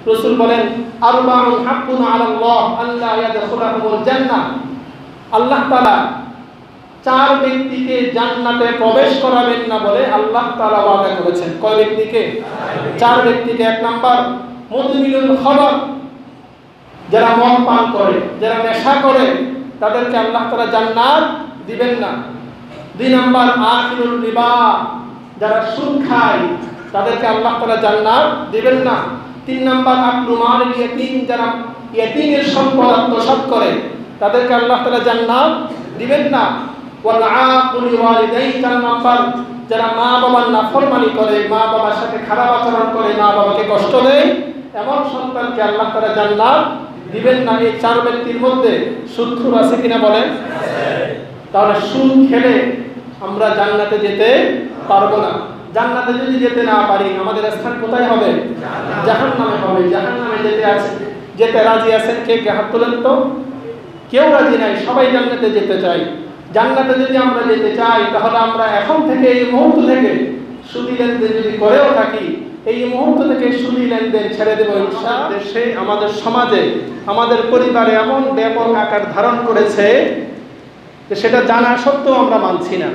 রাসূল বলেন আরবাউন হাক্কুন আলাল্লাহ আল্লা ইয়াদখুলাহুমুল জান্নাহ, আল্লাহ তাআলা 4 ব্যক্তিকে জান্নাতে প্রবেশ করাবেন না বলে আল্লাহ তাআলা ওয়াদা করেছেন। কয় ব্যক্তিকে? 4 ব্যক্তিকে। 1 নাম্বার মুদমিনুল খামর, যারা মদ পান করে, যারা নেশা করে, তাদেরকে আল্লাহ তাআলা জান্নাত দিবেন না। 2 নাম্বার আকিলুর রিবা, যারা সুদ খায়, তাদেরকে আল্লাহ তাআলা জান্নাত দিবেন না। 3 নাম্বার আকলু মালিল ইয়াতীম, যারা ইয়াতীমের সম্পদ আত্মসাৎ করে, তাদেরকে আল্লাহ তাআলা জান্নাত দিবেন না। ওয়াল আকুলি ওয়ালিদাই, 4 নাম্বার যারা মা বাবার নাফরমানি করে, মা বাবার সাথে খারাপ আচরণ করে, মা বাবাকে কষ্ট দেয়, এমন সন্তানকে আল্লাহ তাআলা জান্নাত দিবেন না। এই 4 ব্যক্তির মধ্যে সুদখোর আছে কিনা বলেন? তাহলে সুদ খেলে আমরা জান্নাতে যেতে পারবো না। জান্নাতে যদি যেতে না পারি, আমাদের স্থান কোথায় হবে? জাহান্নামে হবে। জাহান্নামে যেতে রাজি আছেন কে? হাত তোলেন তো। কেউ রাজি নাই, সবাই জান্নাতে যেতে চাই। জান্নাতে যদি আমরা যেতে চাই, তাহলে আমরা এখন থেকে, এই মুহূর্ত থেকে সুদি লেনদেন যদি করেও থাকি, এই মুহূর্ত থেকে সুদি লেনদেন ছেড়ে দেবো ইনশাআল্লাহ। দেশে, আমাদের সমাজে, আমাদের পরিবারে এমন ব্যাপক আকার ধারণ করেছে যে সেটা জানা সত্ত্বেও আমরা মানছি না।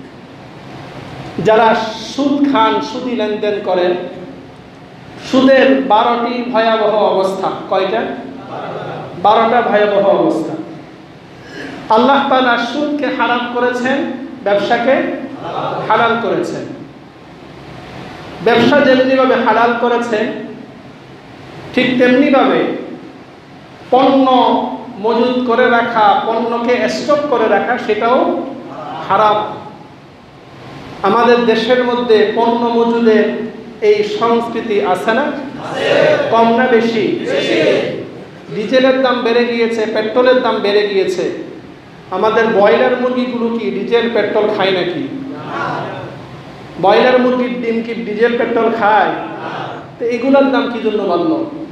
যারা সুদ খান, সুদি লেনদেন করেন, সুদের 12টি ভয়াবহ অবস্থা। কয়টা? 12টা ভয়াবহ অবস্থা। আল্লাহ তাআলা সুদকে হারাম করেছেন, ব্যবসাকে হালাল করেছেন। ব্যবসা যেমনিভাবে হালাল করেছেন, ঠিক তেমনিভাবে পণ্য মজুদ করে রাখা, পণ্যকে স্টক করে রাখা, সেটাও হারাম। আমাদের দেশের মধ্যে পণ্য মজুদের এই সংস্কৃতি আছে না? কম না বেশি? ডিজেলের দাম বেড়ে গিয়েছে, পেট্রোলের দাম বেড়ে গিয়েছে। আমাদের ব্রয়লার মুরগিগুলো কি ডিজেল পেট্রোল খায় নাকি? ব্রয়লার মুরগির ডিম কি ডিজেল পেট্রোল খায়? তো এগুলোর দাম কি জন্য বাড়ল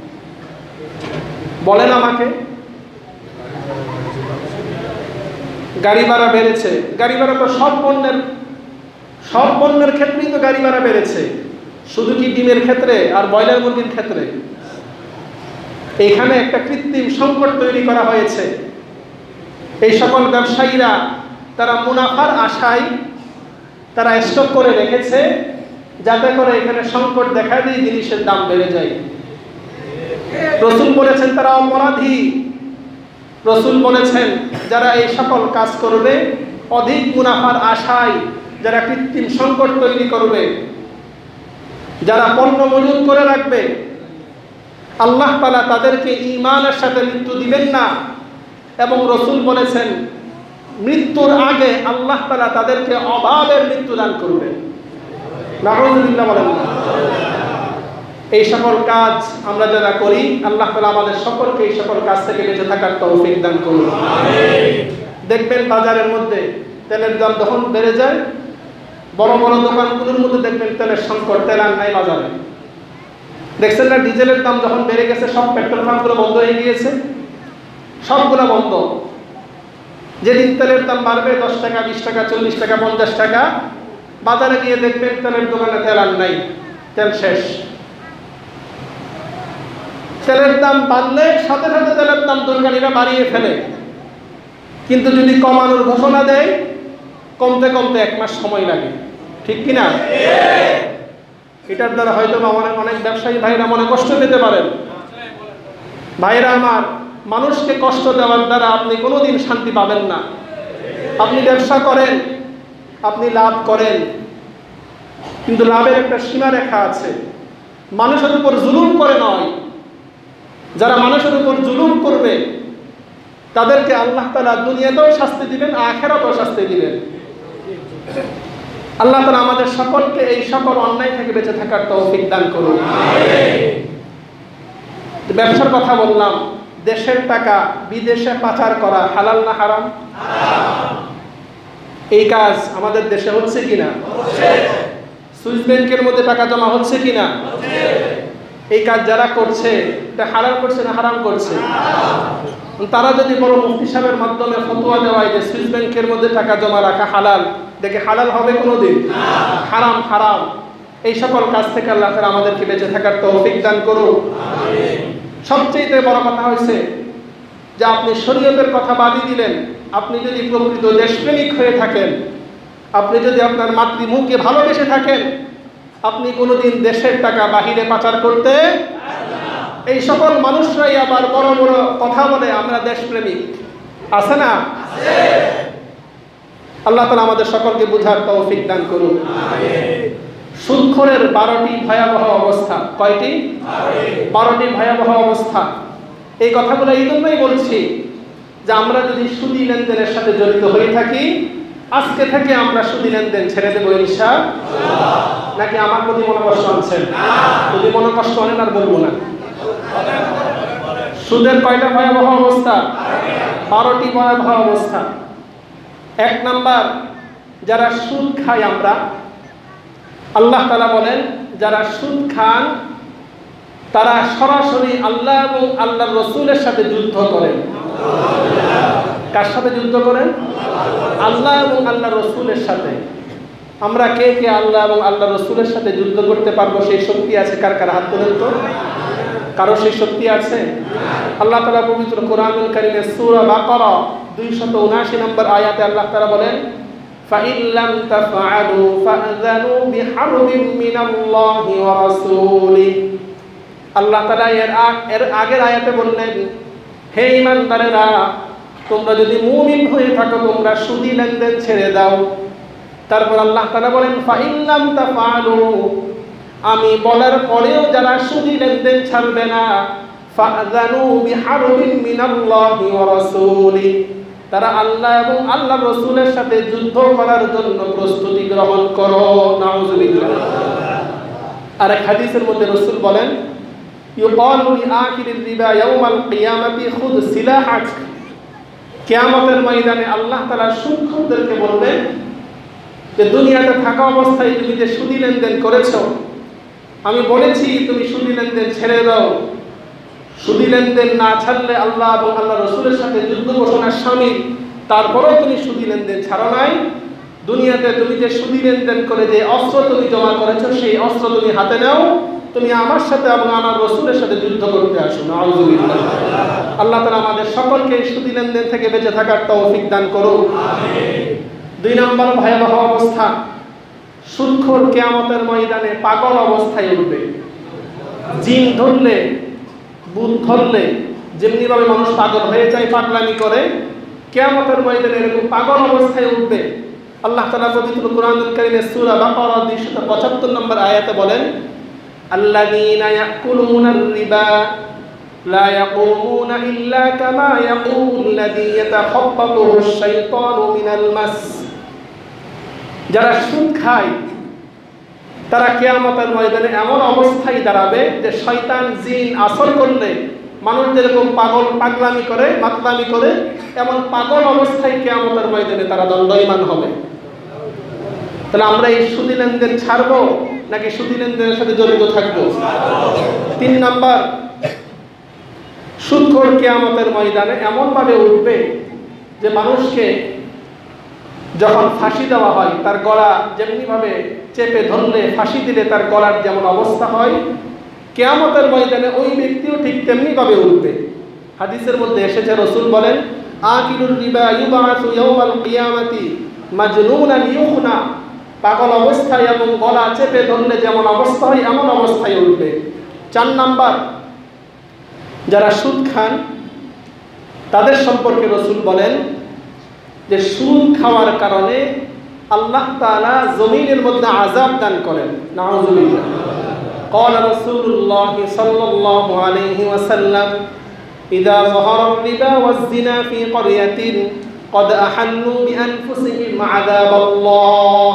বলেন আমাকে? গাড়ি ভাড়া বেড়েছে। গাড়ি ভাড়া তো সব পণ্যের ক্ষেত্রেই তো গাড়ি ভাড়া বেড়েছে, শুধু কি ডিমের ক্ষেত্রে আর ব্রয়লার মুরগির ক্ষেত্রে? এখানে একটা কৃত্রিম সংকট তৈরি করা হয়েছে। এই সকল ব্যবসায়ীরা তারা মুনাফার আশায় তারা স্টক করে রেখেছে, যাতে করে এখানে সংকট দেখা দিয়ে জিনিসের দাম বেড়ে যায়। রাসূল বলেছেন তারা অপরাধী। রাসূল বলেছেন যারা এই সকল কাজ করবে, অধিক মুনাফার আশায় যারা কৃত্রিম সংকট তৈরি করবে, যারা পণ্য মজুদ করে রাখবে, আল্লাহ তাআলা তাদেরকে ঈমানের সাথে মৃত্যু দিবেন না। এবং রাসূল বলেছেন মৃত্যুর আগে আল্লাহ তাআলা তাদেরকে অভাবের মৃত্যু দান করবেন। নাউযুবিল্লাহ বলেন না। এই সকল কাজ আমরা যারা করি, আল্লাহ তাআলা আমাদের সকলকে এই সকল কাজ থেকে বেঁচে থাকার তৌফিক দান করুন। আমিন। দেখবেন বাজারের মধ্যে তেলের দাম যখন বেড়ে যায়, বড় বড় দোকানগুলোর মধ্যে দেখবেন তেলের সংকট, তেল আর নাই বাজারে। দেখছেন না, ডিজেলের দাম যখন বেড়ে গেছে, সব পেট্রোল পাম্পগুলো বন্ধ হয়ে গিয়েছে, সবগুলো বন্ধ। যেদিন তেলের দাম বাড়বে 10 টাকা, 20 টাকা, 40 টাকা, 50 টাকা, বাজারে গিয়ে দেখবেন তেলের দোকানে তেল আর নাই, তেল শেষ। তেলের দাম বাড়লে সাথে সাথে তেলের দাম দোকানিরা বাড়িয়ে ফেলে, কিন্তু যদি কমানোর ঘোষণা দেয়, কমতে কমতে 1 মাস সময় লাগে। ঠিক কিনা? এটার দ্বারা হয়তো অনেক ব্যবসায়ী ভাইরা মনে কষ্ট পেতে পারেন। ভাইরা আমার, মানুষকে কষ্ট দেওয়ার দ্বারা আপনি কোনোদিন শান্তি পাবেন না। আপনি ব্যবসা করেন, আপনি লাভ করেন, কিন্তু লাভের একটা সীমারেখা আছে। মানুষের উপর জুলুম করে নয়। যারা মানুষের উপর জুলুম করবে তাদেরকে আল্লাহ তাআলা দুনিয়াতেও শাস্তি দিবেন, আখিরাতেও শাস্তি দিবেন। আল্লাহ তাআলা আমাদের সকলকে এই সকল অন্যায় থেকে বেঁচে থাকার তৌফিক দান করুন। আমিন। ব্যবসার কথা বললাম। দেশের টাকা বিদেশে পাচার করা হালাল না হারাম? হারাম। এই কাজ আমাদের দেশে হচ্ছে কিনা? হচ্ছে। সুইস ব্যাংকের মধ্যে টাকা জমা হচ্ছে কিনা? হচ্ছে। এই কাজ যারা করছে এটা হালাল করছে না হারাম করছে? হারাম। তারা যদি বড় মুফতি সাহেবের মাধ্যমে ফতোয়া দেওয়ায় যে সুইস ব্যাংকের মধ্যে টাকা জমা রাখা হালাল, দেখে হালাল হবে কোনোদিন? না। হারাম হারাম। এই সকল কাজ থেকে আল্লাহ তাআলা আমাদেরকে বেঁচে থাকার তৌফিক দান করুন। সবচেয়ে বড় কথা হয়েছে যে আপনি শরীয়তের কথা বাদই দিলেন, আপনি যদি প্রকৃত দেশপ্রেমিক হয়ে থাকেন, আপনি যদি আপনার মাতৃভূমিকে ভালোবেসে থাকেন, আপনি কোনোদিন দেশের টাকা বাহিরে পাচার করতে। এই সকল মানুষরাই আবার বড় বড় কথা বলে আমরা দেশপ্রেমিক, আছে না? আল্লাহ তাআলা আমাদের সকলকে বুঝার তৌফিক দান করুন। সুদখোরের 12টি ভয়াবহ অবস্থা। কয়টি? 12টি ভয়াবহ অবস্থা। এই কথাগুলো এই জন্যই বলছি যে আমরা যদি সুদী লেনদেনের সাথে জড়িত হয়ে থাকি, আজকে থেকে আমরা সুদী লেনদেন ছেড়ে দেবো ইনশাআল্লাহ। নাকি আমার প্রতি মনোকষ্ট আনছেন? যদি মনোকষ্ট আনেন আর বলবো না। সুদের কয়টা ভয়াবহ অবস্থা? 12টি ভয়াবহ অবস্থা। 1 নাম্বার, যারা সুদ খায় আমরা, আল্লাহ তাআলা বলেন যারা সুদ খান তারা সরাসরি আল্লাহ এবং আল্লাহর রাসূলের সাথে যুদ্ধ করেন। কার সাথে যুদ্ধ করেন? আল্লাহ এবং আল্লাহর রাসূলের সাথে। আমরা কে কে আল্লাহ এবং আল্লাহর রাসূলের সাথে যুদ্ধ করতে পারবো সেই শক্তি আছে? কার কার হাত তোলেন তো। কারো সেই শক্তি আছে? আল্লাহ তাআলা পবিত্র কোরআনুল কারীমে সূরা বাকারা 279 নম্বর আয়াতে আল্লাহ তাআলা বলেন, فَإِن لَّمْ تَفْعَلُوا فَأْذَنُوا بِحَرْبٍ مِّنَ اللَّهِ وَرَسُولِهِ। আল্লাহ তাআলা এর আগের আয়াতে বললেন, হে ঈমানদারেরা, তোমরা যদি মুমিন হয়ে থাকো তোমরা সুদী লেনদেন ছেড়ে দাও। তারপর আল্লাহ তাআলা বলেন, فَإِن لَّمْ تَفْعَلُوا, আমি বলার পরেও যারা সুদী লেনদেন ছাড়বে না, فَأْذَنُوا بِحَرْبٍ مِّنَ اللَّهِ وَرَسُولِهِ, তারা আল্লাহ এবং আল্লাহর রাসূলের সাথে যুদ্ধ করার জন্য প্রস্তুতি গ্রহণ করো। নাউযুবিল্লাহ। আর এক হাদিসের মধ্যে রাসূল বলেন, ইউকালু লিআখিরির রিবা ইয়াউমাল কিয়ামাতি খুদ সিলাহাক। কিয়ামতের ময়দানে আল্লাহ তাআলা সুদখোরদেরকে বলবেন যে দুনিয়াতে থাকা অবস্থায় তুমি যে সুদী লেনদেন করেছো, আমি বলেছি তুমি সুদী লেনদেন ছেড়ে দাও। সুদী লেনদেন না ছাড়লে আল্লাহ এবং আল্লাহ রাসূলের সাথে যুদ্ধ ঘোষণার শামিল, তারপরেও তুমি সুদী লেনদেন ছাড়ো নাই। দুনিয়াতে তুমি যে সুদী লেনদেন করে যে অস্ত্র তুমি জমা করেছো, সেই অস্ত্র তুমি হাতে নাও, তুমি আমার সাথে এবং আমার রাসূলের সাথে যুদ্ধ করতে আসো। নাউযুবিল্লাহ। আল্লাহ তাআলা আমাদের সকলকে সুদী লেনদেন থেকে বেঁচে থাকার তৌফিক দান করুন। আমিন। 2 নম্বর ভয়াবহ অবস্থা, সুদখোর কিয়ামতের ময়দানে পাগল অবস্থায় উঠবে। জিন ধরলে, ভূত ধরলে যেমনি ভাবে মানুষ পাগল হয়ে যায়, পাগলামি করে, কিয়ামতের ময়দানে এরকম পাগল অবস্থায় উঠবে। আল্লাহ তাআলা পবিত্র কোরআনুল কারীমে সূরা বাকারা 275 নম্বর আয়াতে বলেন, আল্লাযীনা ইয়াকুলুনার রিবা লা ইয়াকুমুনা ইল্লা কামা ইয়াকুলুল্লাযী ইয়াতাখাব্বাতুহুশ শাইতানু মিনাল মাস। যারা সুদ খায় তারা কিয়ামতের ময়দানে এমন অবস্থায় দাঁড়াবে যে শয়তান জিন আসর করলে মানুষ যেরকম পাগলামি করে, মাতলামি করে, এমন পাগল অবস্থায় কিয়ামতের ময়দানে তারা দণ্ডায়মান হবে। তাহলে আমরা এই সুদী লেনদেন ছাড়বো নাকি সুদী লেনদেনের সাথে জড়িত থাকবো? 3 নাম্বার, সুদখোর কিয়ামতের ময়দানে এমন ভাবে উঠবে যে মানুষকে যখন ফাঁসি দেওয়া হয়, তার গলা যেমনি ভাবে চেপে ধরলে, ফাঁসি দিলে তার গলার যেমন অবস্থা হয়, কিয়ামতের ময়দানে ওই ব্যক্তিও ঠিক তেমনি ভাবে উঠবে। হাদিসের মধ্যে এসেছে, রাসূল বলেন, আকিলুর রিবা ইউবাসু ইয়াউমাল কিয়ামাতি মাজনুনান ইউখনা। পাগল অবস্থায় এবং গলা চেপে ধরলে যেমন অবস্থা হয় এমন অবস্থায় উঠবে। 4 নাম্বার, যারা সুদ খান তাদের সম্পর্কে রাসূল বলেন যে সুদ খাওয়ার কারণে আল্লাহ তাআলা জমিনের মধ্যে আযাব দান করেন। নাউযুবিল্লাহ। قال رسول الله صلى الله عليه وسلم إذا ظهر الربا والزنا في قرية قد أحلوا بأنفسهم عذاب الله।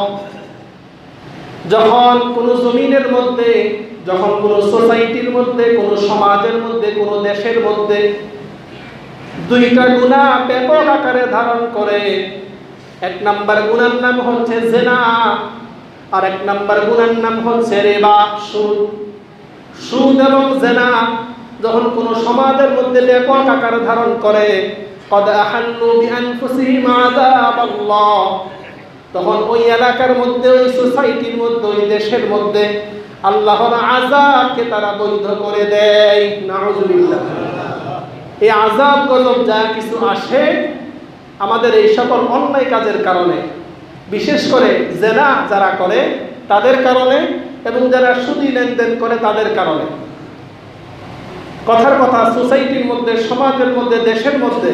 যখন কোন জমিনের মধ্যে, যখন কোন সোসাইটির মধ্যে, কোন সমাজের মধ্যে, কোন দেশের মধ্যে 2টা গুনাহ ব্যাপক আকারে ধারণ করে, 1 নাম্বার গুনার নাম হচ্ছে জিনা, আর 1 নাম্বার গুনার নাম হচ্ছে রিবা, সুদ। সুদ এবং জিনা যখন কোন সমাজের মধ্যে ব্যাপক আকার ধারণ করে, কদ আহাল্লু বিআনফুসিহিম আযাবাল্লাহ, তখন ওই এলাকার মধ্যে, ওই সোসাইটির মধ্যে, ওই দেশের মধ্যে আল্লাহর আযাবকে তারা বৈধ করে দেয়। নাউযুবিল্লাহ। এই আযাব গজব যা কিছু আসে আমাদের এই সকল অন্যায় কাজের কারণে, বিশেষ করে জেনা যারা করে তাদের কারণে, এবং যারা সুদি লেনদেন করে তাদের কারণে। কথার কথা, সোসাইটির মধ্যে, সমাজের মধ্যে, দেশের মধ্যে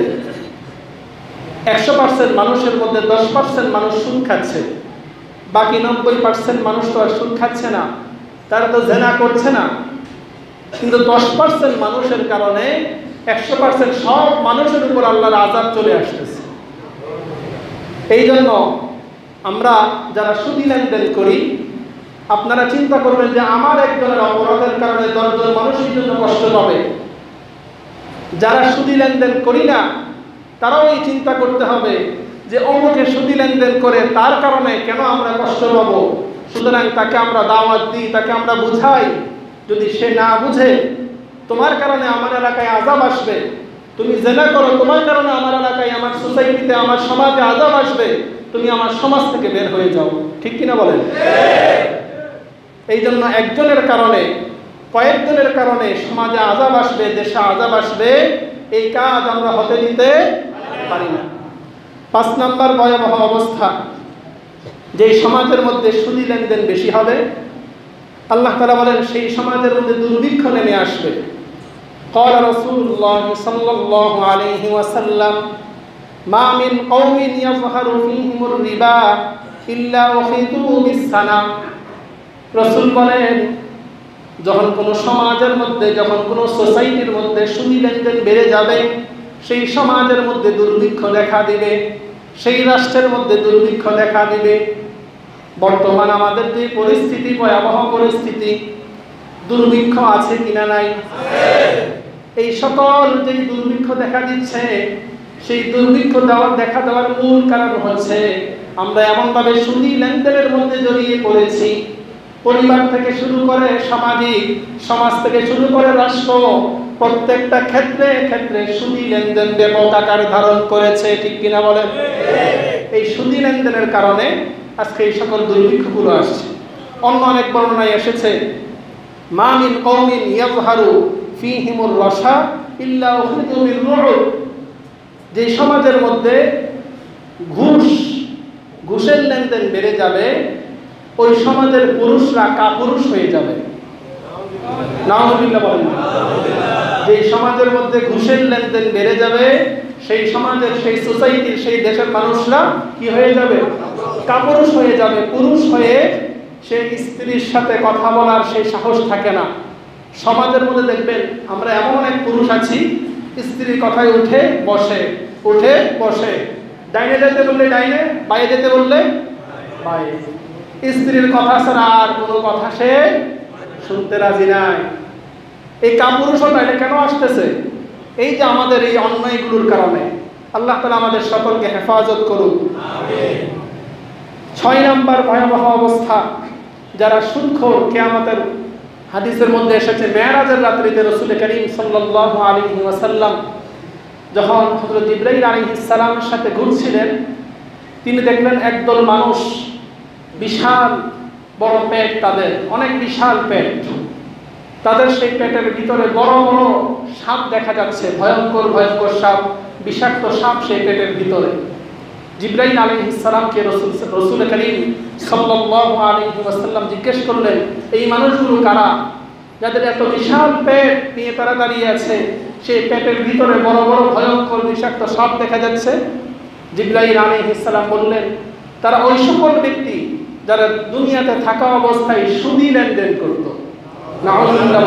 100% মানুষের মধ্যে 10% মানুষ সুদ খাচ্ছে, বাকি 90% মানুষ তো আর সুদ খাচ্ছে না, তারা তো জেনা করছে না। কিন্তু 10% মানুষের কারণে 100% সব মানুষের উপর আল্লাহর আযাব চলে আসতেছে। এই জন্য আমরা যারা সুদি লেনদেন করি, আপনারা চিন্তা করবেন যে আমার একজনের অপরাধের কারণে 10 জন মানুষের জন্য কষ্ট পাবে। যারা সুদি লেনদেন করি না তারাও এই চিন্তা করতে হবে যে অমুকে সুদি লেনদেন করে, তার কারণে কেন আমরা কষ্ট পাবো। সুতরাং তাকে আমরা দাওয়াত দিই, তাকে আমরা বুঝাই। যদি সে না বুঝে, তোমার কারণে আমার এলাকায় আযাব আসবে, তুমি জেনা করো, তোমার কারণে আমার এলাকায়, আমার সোসাইটিতে, আমার সমাজে আযাব আসবে, তুমি আমার সমাজ থেকে বের হয়ে যাও। ঠিক কিনা বলেন? এই জন্য একজনের কারণে, কয়েকজনের কারণে সমাজে আযাব আসবে, দেশে আযাব আসবে, এই কাজ আমরা হতে দিতে পারি না। 5 নম্বর ভয়াবহ অবস্থা, যে সমাজের মধ্যে সুদি লেনদেন বেশি হবে, আল্লাহ তাআলা বলেন সেই সমাজের মধ্যে দুর্ভিক্ষ নেমে আসবে। قال رسول الله صلى الله عليه وسلم ما من قوم يظهر فيهم الربا إلا أخذوا بالسنة। রাসূল বলেন, যখন কোনো সমাজের মধ্যে, যখন কোনো সোসাইটির মধ্যে সুদি লেনদেন বেড়ে যাবে, সেই সমাজের মধ্যে দুর্ভিক্ষ দেখা দিবে, সেই রাষ্ট্রের মধ্যে দুর্ভিক্ষ দেখা দিবে। বর্তমান আমাদের যে পরিস্থিতি, ভয়াবহ পরিস্থিতি, দুর্ভিক্ষ আছে কিনা নাই? এই সকল যে দুর্ভিক্ষ দেখা দিচ্ছে, সেই দুর্ভিক্ষ দেখা দেওয়ার মূল কারণ হচ্ছে আমরা এমনভাবে সুদি লেনদেনের মধ্যে জড়িয়ে পড়েছি। পরিবার থেকে শুরু করে সামাজিক, সমাজ থেকে শুরু করে রাষ্ট্র, প্রত্যেকটা ক্ষেত্রে ক্ষেত্রে সুদি লেনদেন ব্যাপক আকার ধারণ করেছে। ঠিক কিনা বলেন? এই সুদি লেনদেনের কারণে আজকে এই সকল দুর্ভিক্ষগুলো আসছে। অন্য অনেক বর্ণনায় এসেছে, মা মিন কওমিন ইয়াযহারু ফীহিমুর রাশা ইল্লা উখিযু বির-রু'ব। যে সমাজের মধ্যে ঘুষের লেনদেন বেড়ে যাবে, ওই সমাজের পুরুষরা কাপুরুষ হয়ে যাবে। নাউযুবিল্লাহ বলেন। যে সমাজের মধ্যে ঘুষের লেনদেন বেড়ে যাবে, সেই সমাজের, সেই সোসাইটির, সেই দেশের মানুষরা কি হয়ে যাবে? কাপুরুষ হয়ে যাবে। পুরুষ হয়ে সে স্ত্রীর সাথে কথা বলার সেই সাহস থাকে না। সমাজের মধ্যে দেখবেন আমরা এমন অনেক পুরুষ আছি, স্ত্রীর কথায় উঠে বসে, উঠে বসে, ডাইনে যেতে বললে ডাইনে, বাইরে যেতে বললে বাইরে। স্ত্রীর কথা ছাড়া আর কোনো কথা সে শুনতে রাজি নাই। এই কাপুরুষতা এটা কেন আসতেছে? এই যে আমাদের এই অন্যায়গুলোর কারণে। আল্লাহ তাআলা আমাদের সকলকে হেফাজত করুন। আমিন। 6 নম্বর ভয়াবহ অবস্থা, যারা সুদখোর, কিয়ামতের হাদিসের মধ্যে এসেছে, মেরাজের রাত্রিতে রাসূল করিম সাল্লাল্লাহু আলাইহি ওয়াসাল্লাম যখন হযরত জিবরাইল আলাইহিস সালামের সাথে ঘুরছিলেন, তিনি দেখলেন একদল মানুষ, বিশাল বড় পেট, তাদের অনেক বিশাল পেট, তাদের সেই পেটের ভিতরে বড় বড় সাপ দেখা যাচ্ছে, ভয়ঙ্কর ভয়ঙ্কর সাপ, বিষাক্ত সাপ সেই পেটের ভিতরে। জিবরাইল আলাইহিস সালামকে রাসূল করিম সাল্লাল্লাহু আলাইহি ওয়াসাল্লাম জিজ্ঞেস করলেন, এই মানুষগুলো কারা, যাদের এত বিশাল পেট নিয়ে তারা দাঁড়িয়ে আছে, সেই পেটের ভিতরে বড় বড় ভয়ঙ্কর বিষাক্ত সাপ দেখা যাচ্ছে? জিবরাইল আলাইহিস সালাম বললেন, তারা ওই সকল ব্যক্তি যারা দুনিয়াতে থাকা অবস্থায় সুদি লেনদেন করত। নাউযুবিল্লাহ।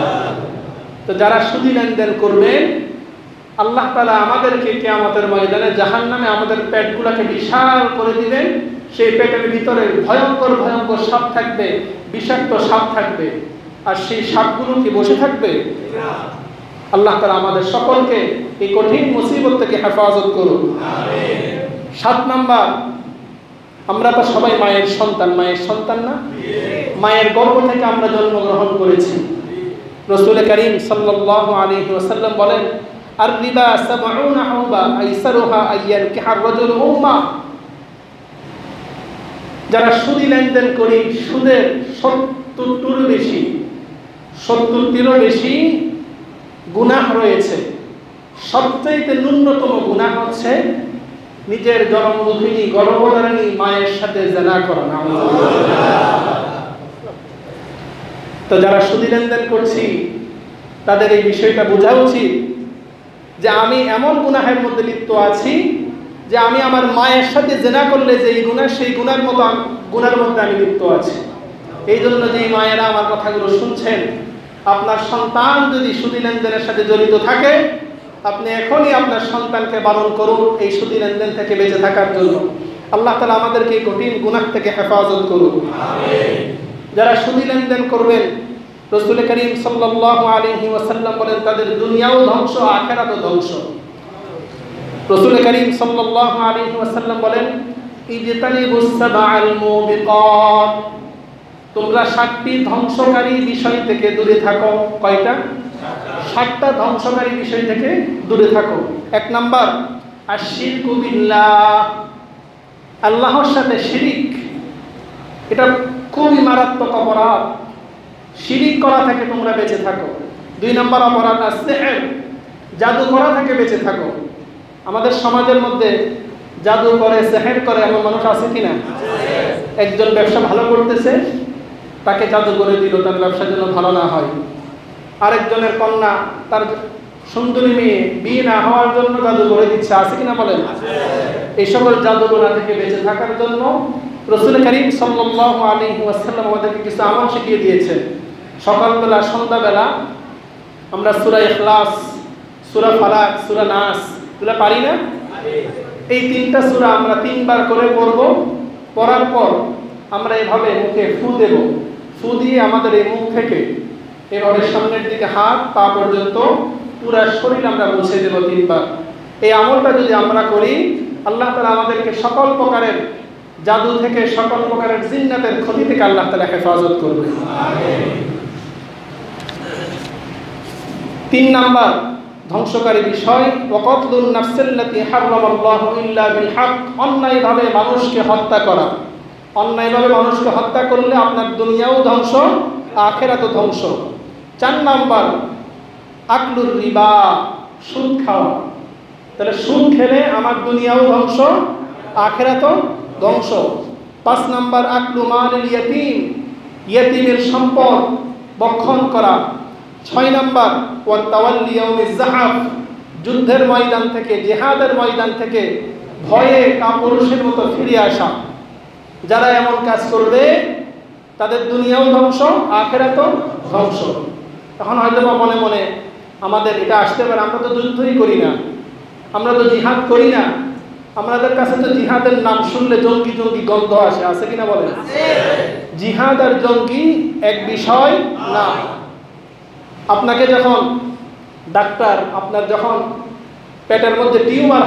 তো যারা সুদি লেনদেন করবে, আল্লাহ তাআলা আমাদেরকে কিয়ামতের ময়দানে জাহান্নামে আমাদের পেটগুলোকে বিশাল করে দিবেন। সেই পেটের ভিতরে ভয়ঙ্কর ভয়ঙ্কর সাপ থাকবে, বিষাক্ত সাপ থাকবে। আর সেই সাপগুলো কি বসে থাকবে? আল্লাহ তাআলা আমাদের সকলকে এই কঠিন মুসিবত থেকে হেফাজত করুন। আমিন। 7 নাম্বার, আমরা তো সবাই মায়ের সন্তান, মায়ের সন্তান না? মায়ের গর্ভ থেকে আমরা জন্মগ্রহণ করেছি। রাসূল করিম সাল্লাল্লাহু আলাইহি ওয়াসাল্লাম বলেন, আর রিবা 70 হুবা আইসারুহা আইয়ানকিহা রাজুল উম্মা। যারা সুদি লেনদেন করি, সুদের 70টিরও বেশি গুনাহ রয়েছে। সবচেয়ে ন্যূনতম গুনাহ হচ্ছে নিজের জন্মভূমি গর্ভধারিণী মায়ের সাথে জিনা করা। তো যারা সুদি লেনদেন করছি তাদের এই বিষয়টা বোঝা উচিত যে আমি এমন গুনাহের মধ্যে লিপ্ত আছি যে আমি আমার মায়ের সাথে জিনা করলে যে এই গুনাহ, সেই গুনার মধ্যে আমি লিপ্ত আছি। এই জন্য যে মায়েরা আমার কথাগুলো শুনছেন, আপনার সন্তান যদি সুদি লেনদেনের সাথে জড়িত থাকে, আপনি এখনই আপনার সন্তানকে বারণ করুন এই সুদি লেনদেন থেকে বেঁচে থাকার জন্য। আল্লাহ তাআলা আমাদেরকে এই কঠিন গুনাহ থেকে হেফাজত করুন। যারা সুদি লেনদেন করবেন, রাসূল করিম সাল্লাল্লাহু আলাইহি ওয়াসাল্লাম বলেন তাদের দুনিয়াও ধ্বংস, আখিরাতও ধ্বংস। রাসূল করিম সাল্লাল্লাহু আলাইহি ওয়াসাল্লাম বলেন ইজতানিবুস সাবআল মুবিকাত, তোমরা 7টি ধ্বংসকারী বিষয় থেকে দূরে থাকো। কয়টা? 7টা ধ্বংসকারী বিষয় থেকে দূরে থাকো। 1 নাম্বার আশরিকু বিল্লাহ, আল্লাহর সাথে শিরিক। এটা খুবই মারাত্মক অপরাধ। শিরিক করা থেকে তোমরা বেঁচে থাকো। 2 নাম্বার অপরাধ আসিহর, জাদু করা থেকে বেঁচে থাকো। আমাদের সমাজের মধ্যে জাদু করে, সিহর করে এমন মানুষ আছে কিনা? একজন ব্যবসা ভালো করতেছে, তাকে জাদু করে দিল তার ব্যবসা যেন ভালো না হয়। আরেকজনের কন্যা, তার সুন্দরী মেয়ে বিয়ে না হওয়ার জন্য জাদু করে দিচ্ছে, আছে কিনা বলেন? এই সকল জাদুগুলো থেকে বেঁচে থাকার জন্য রাসূল করিম সাল্লাল্লাহু আলাইহি ওয়াসাল্লাম আমাদেরকে কিছু আমল শিখিয়ে দিয়েছেন। সকালবেলা, সন্ধ্যাবেলা আমরা সূরা ইখলাস, সূরা ফালাক, সূরা নাস এগুলো পারি না? এই 3টা সূরা আমরা 3 বার করে পড়ব। পড়ার পর আমরা এভাবে মুখে ফু দেব। ফু দিয়ে আমাদের এই মুখ থেকে এভাবে সামনের দিকে হাত পা পর্যন্ত পুরো শরীর আমরা মুছে দেব 3 বার। এই আমলটা যদি আমরা করি, আল্লাহ তাআলা আমাদেরকে সকল প্রকারের জাদু থেকে, সকল প্রকারের জিন্নাতের ক্ষতি থেকে আল্লাহ তাআলা হেফাজত করবে। আমিন। 3 নাম্বার ধ্বংসকারী বিষয় ওয়াকাতলুন নাফসাল্লাতী হারামাল্লাহু ইল্লা বিল হক, অন্যায়ভাবে মানুষকে হত্যা করা। অন্যায়ভাবে মানুষকে হত্যা করলে আপনার দুনিয়াও ধ্বংস, আখিরাতও ধ্বংস। 4 নাম্বার আকলুর রিবা, সুদ খাওয়া। তাহলে সুদ খেলে আমার দুনিয়াও ধ্বংস, আখিরাতও ধ্বংস। 5 নাম্বার আকলু মালিল ইয়াতীম, ইয়াতীমের সম্পদ ভক্ষণ করা। 6 নাম্বার ওয়া তাওয়াল্লি ইয়াউমিজ যাহাফ, যুদ্ধের ময়দান থেকে, জিহাদের ময়দান থেকে ভয়ে কাপুরুষের মতো ফিরে আসা। যারা এমন কাজ করবে তাদের দুনিয়াও ধ্বংস, আখিরাতও ধ্বংস। এখন হয়তো বা মনে মনে আমাদের এটা আসতে পারে, আমরা তো যুদ্ধই করি না, আমরা তো জিহাদ করি না, আমাদের কাছে তো জিহাদের নাম শুনলে জঙ্গি জঙ্গি গন্ধ আসে, আছে কিনা বলেন? জিহাদ আর জঙ্গি এক বিষয় না। আপনাকে যখন ডাক্তার, আপনার যখন পেটের মধ্যে টিউমার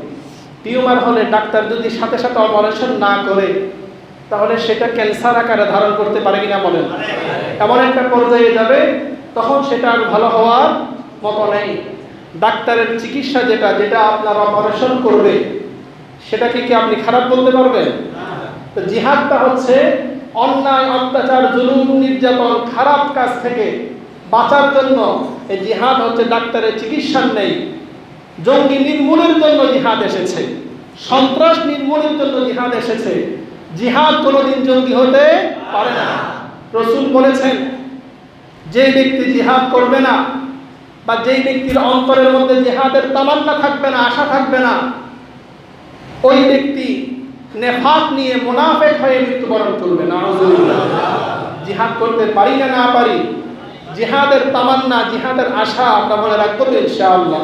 হলে ডাক্তার যদি সাথে সাথে অপারেশন না করে, তাহলে সেটা ক্যান্সার আকারে ধারণ করতে পারে কিনা বলেন? এমন একটা পর্যায়ে যাবে তখন সেটা আর ভালো হওয়ার মতো নেই। ডাক্তারের চিকিৎসা যেটা আপনার অপারেশন করবে, সেটাকে কি আপনি খারাপ বলতে পারবেন? তো জিহাদটা হচ্ছে অন্যায়, অত্যাচার, জুলুম, নির্যাতন, খারাপ কাজ থেকে বাঁচার জন্য এই জিহাদ হচ্ছে ডাক্তারের চিকিৎসা নেই। জঙ্গি নির্মূলের জন্য জিহাদ এসেছে, সন্ত্রাস নির্মূলের জন্য জিহাদ এসেছে। জিহাদ কোনোদিন জঙ্গি হতে পারে না। রাসূল বলেছেন, যে ব্যক্তি জিহাদ করবে না বা যেই ব্যক্তির অন্তরের মধ্যে জিহাদের তামান্না থাকবে না, আশা থাকবে না, ওই ব্যক্তি নেফাক নিয়ে মুনাফিক হয়ে মৃত্যুবরণ করবে। নাউযুবিল্লাহ। জিহাদ করতে পারি না পারি, জিহাদের তামান্না, জিহাদের আশা আমরা মনে রাখবো তো ইনশাআল্লাহ।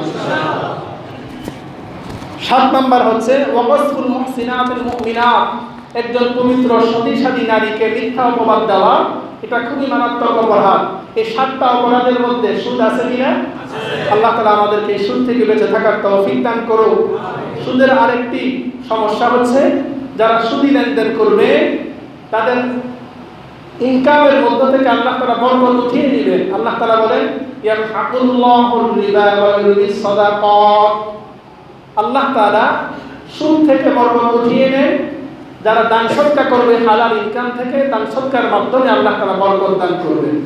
7 নাম্বার হচ্ছে ওয়াকসফুল মুহসিনাতুল মুমিনাত, একজন পবিত্র সতীসাধী নারীকে মিথ্যা অপবাদ দেওয়া, এটা খুবই মারাত্মক অপরাধ। এই 7টা অপরাধের মধ্যে সুদ আছে কিনা? আল্লাহ তাআলা আমাদেরকে এই সুদ থেকে বেঁচে থাকার তৌফিক দান করুন। সুদের আরেকটি সমস্যা হচ্ছে যারা সুদি লেনদেন করবে তাদের ইনকামের মধ্য থেকে আল্লাহ তাআলা বরকত উঠিয়ে নেবেন। আল্লাহ তাআলা বলেন ইয়ামহাকুল্লাহুর রিবা ওয়া ইউরবিস সাদাকাত, আল্লাহ তাআলা সুদ থেকে বরকত উঠিয়ে নেন, যারা দান সদকা করবে হালাল ইনকাম থেকে, দান সদকার মাধ্যমে আল্লাহ তাআলা বরকত দান করবেন।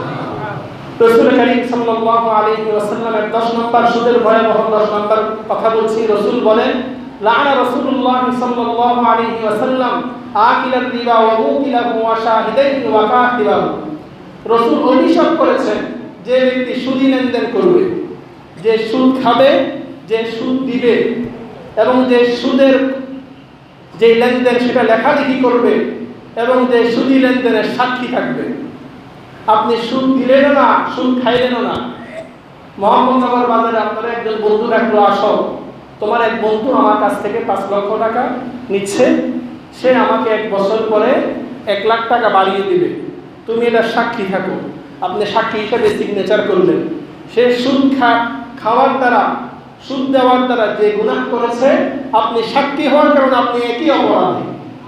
রাসূল করিম সাল্লাল্লাহু আলাইহি ওয়াসাল্লামের 10 নম্বর সুদের ভয়াবহ 10 নম্বর কথা বলছি। রাসূল বলেন, লাআনা রাসূলুল্লাহ সাল্লাল্লাহু আলাইহি ওয়াসাল্লাম আকিলার রিবা ওয়া মুকিলাহু ওয়া শাহিদাইহি ওয়া কাতিবাহু। রাসূল অভিশাপ করেছেন যে ব্যক্তি সুদী লেনদেন করবে, যে সুদ খাবে, যে সুদ দিবে এবং যে সুদের যে লেনদেন সেটা লেখালেখি করবে এবং যে সুদী লেনদেনের সাক্ষী থাকবে। আপনি সুদ দিলেনও না, সুদ খাইলেনও না। মোহাম্মদনগর বাজারে আপনার একজন বন্ধু রাখলো, আসো তোমার এক বন্ধু আমার কাছ থেকে 5 লক্ষ টাকা নিচ্ছে, সে আমাকে 1 বছর পরে 1 লাখ টাকা বাড়িয়ে দিবে, তুমি এটা সাক্ষী থাকো। আপনি সাক্ষী হিসেবে সিগনেচার করলেন। সে সুদ খাওয়ার দ্বারা, সুদ দেওয়ার দ্বারা যে গুনাহ করেছে, আপনি সাক্ষী হওয়ার কারণে আপনি একই অপরাধী।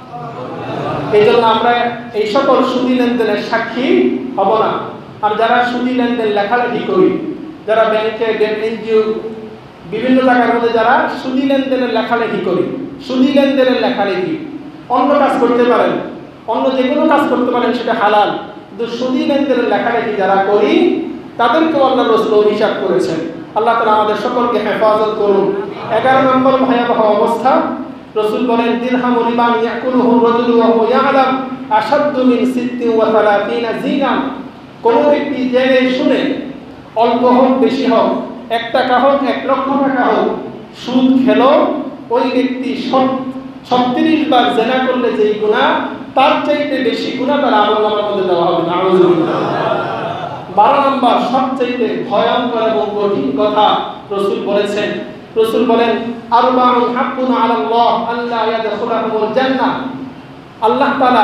এই জন্য আমরা এই সকল সুদী লেনদেনের সাক্ষী হব না। আর যারা সুদী লেনদেন লেখালেখি করি, যারা ব্যাংকে, এনজিও, বিভিন্ন জায়গার মধ্যে যারা সুদী লেনদেনের লেখালেখি করি, সুদী লেনদেনের লেখালেখি, অন্য কাজ করতে পারেন, অন্য যে কোনো কাজ করতে পারেন, সেটা হালাল, কিন্তু সুদী লেনদেনের লেখালেখি যারা করি তাদেরকেও আল্লাহ রাসূল অভিশাপ করেছেন। আল্লাহ তাআলা আমাদের সকলকে হেফাজত করুন। 11 নম্বর ভয়াবহ অবস্থা, রাসূল বলেন, দিরহামু রিবান ইয়াকুলুহু রাজুলু ওয়া হুয়া ইয়ালাম আশাদ্দু মিন 36 জিনা। কোন ব্যক্তি জেনে শুনে, অল্প হোক বেশি হোক, 1 টাকা হোক 1 লক্ষ টাকা হোক, সুদ খেলো, ওই ব্যক্তি 36 বার জিনা করলে যেই গুনাহ, তার চাইতে বেশি গুনাহ তার আমলনামার মধ্যে দেওয়া হবে। নাউযুবিল্লাহ। 12 নম্বর সবচেয়ে ভয়ঙ্কর এবং কঠিন কথা রাসূল বলেছেন। রাসূল বলেন, আরবাউন হাক্কুন আলাল্লাহ আল্লা ইয়াদখুলাহুমুল জান্নাহ। আল্লাহ তাআলা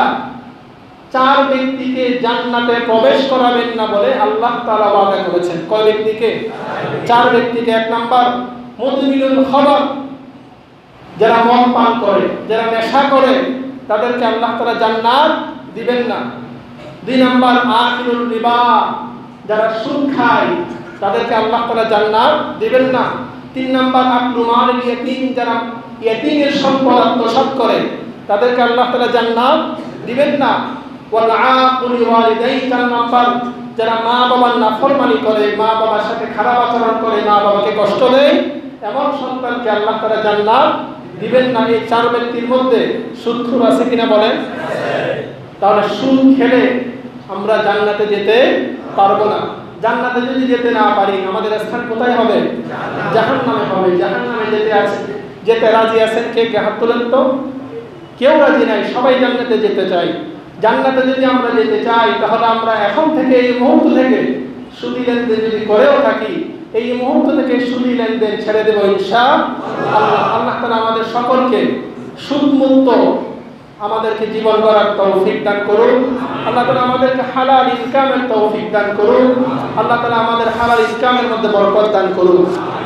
4 ব্যক্তিকে জান্নাতে প্রবেশ করাবেন না বলে আল্লাহ তাআলা ওয়াদা করেছেন। কয় ব্যক্তিকে? 4 ব্যক্তিকে। 1 নম্বর মুদমিনুল খামর, যারা মদ পান করে, যারা নেশা করে, তাদেরকে আল্লাহ তাআলা জান্নাত দিবেন না। 2 নম্বর আকিলুর রিবা, যারা সুদ খায়, তাদেরকে আল্লাহ তাআলা জান্নাত দিবেন না। 3 নম্বর আকলু মালিল ইয়াতীম, যারা ইয়াতীমের সম্পদ আত্মসাৎ করে, তাদেরকে আল্লাহ তাআলা জান্নাত দিবেন না। ওয়াল আকুল ওয়ালিদাইন, 4 নম্বর যারা মা বাবার নাফরমানি করে, মা বাবার সাথে খারাপ আচরণ করে, মা বাবাকে কষ্ট দেয়, এমন সন্তানকে আল্লাহ তাআলা জান্নাত দিবেন না। এই 4 ব্যক্তির মধ্যে সুদখোর আছে কিনা বলেন? তাহলে সুদ খেলে আমরা জান্নাতে যেতে পারবো না। জান্নাতে যদি যেতে না পারি, আমাদের স্থান কোথায় হবে? জাহান্নামে হবে। জাহান্নামে যেতে রাজি আছেন কে? হাত তোলেন তো। কেউ রাজি নাই, সবাই জান্নাতে যেতে চাই। জান্নাতে যদি আমরা যেতে চাই, তাহলে আমরা এখন থেকে, এই মুহূর্ত থেকে সুদী লেনদেন যদি করেও থাকি, এই মুহূর্ত থেকে সুদী লেনদেন ছেড়ে দেব ইনশাআল্লাহ। আল্লাহ তাআলা আমাদের সকলকে সুদমুক্ত আমাদেরকে জীবন গড়ার তৌফিক দান করুন। আল্লাহ তাআলা আমাদেরকে হালাল ইনকামের তৌফিক দান করুন। আল্লাহ তাআলা আমাদের হালাল ইনকামের মধ্যে বরকত দান করুন।